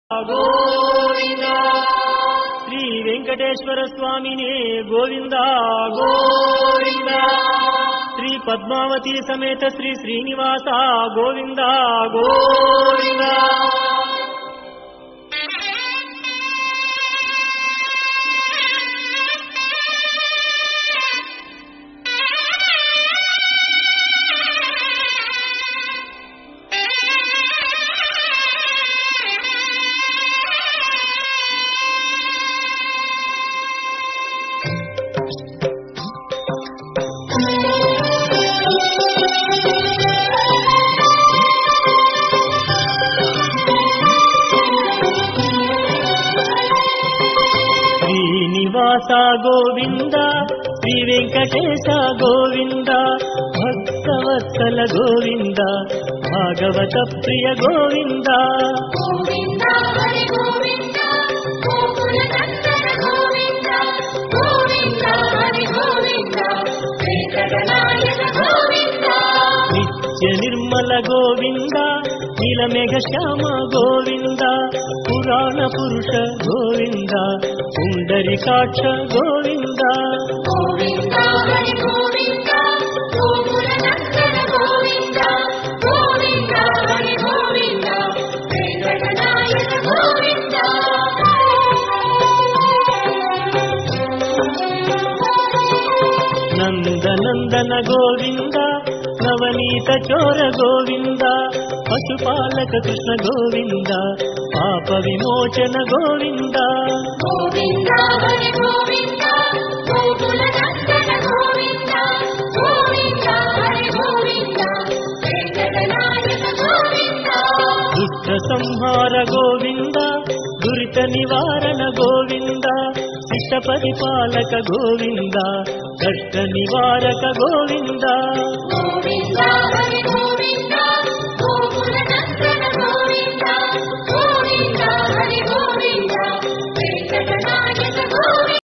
గోవిందా శ్రీ వెంకటేశ్వర స్వామినే గోవిందా గోవిందా శ్రీ పద్మావతి సమేత శ్రీ శ్రీనివాస గోవిందా గోవిందా శ్రీనివాస గోవింద శ్రీ వెంకటేశ గోవింద భక్తవత్సల గోవింద భాగవత ప్రియ గోవింద నిత్య నిర్మల గోవింద నీలమేఘ శ్యామ గోవింద పురాణ పురుష గోవింద పుండరీకాక్ష గోవింద నందనందన గోవింద నవనీత చోర గోవింద పశుపాలక కృష్ణ గోవింద పాప విమోచన గోవింద దుష్ట సంహార గోవింద దురిత నివారణ గోవింద శిష్ట పరిపాలక గోవింద కష్ట నివారక గోవింద